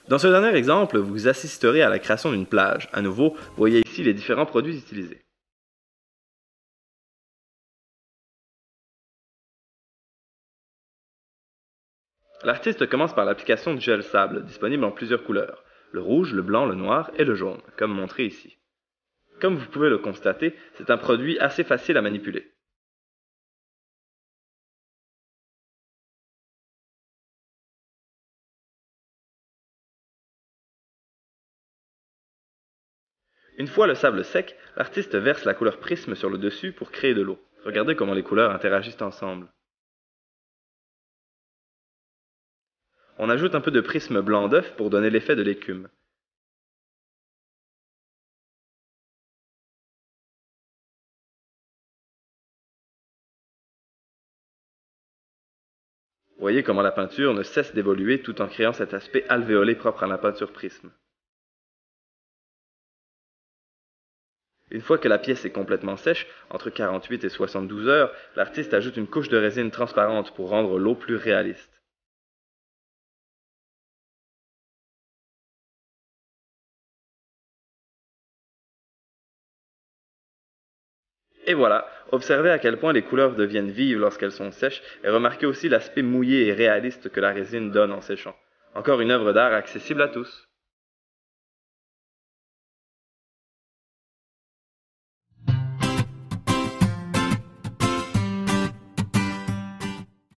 Dans ce dernier exemple, vous assisterez à la création d'une plage. À nouveau, vous voyez ici les différents produits utilisés. L'artiste commence par l'application du gel sable, disponible en plusieurs couleurs, le rouge, le blanc, le noir et le jaune, comme montré ici. Comme vous pouvez le constater, c'est un produit assez facile à manipuler. Une fois le sable sec, l'artiste verse la couleur prisme sur le dessus pour créer de l'eau. Regardez comment les couleurs interagissent ensemble. On ajoute un peu de prisme blanc d'œuf pour donner l'effet de l'écume. Voyez comment la peinture ne cesse d'évoluer tout en créant cet aspect alvéolé propre à la peinture prisme. Une fois que la pièce est complètement sèche, entre 48 et 72 heures, l'artiste ajoute une couche de résine transparente pour rendre l'eau plus réaliste. Et voilà, observez à quel point les couleurs deviennent vives lorsqu'elles sont sèches et remarquez aussi l'aspect mouillé et réaliste que la résine donne en séchant. Encore une œuvre d'art accessible à tous.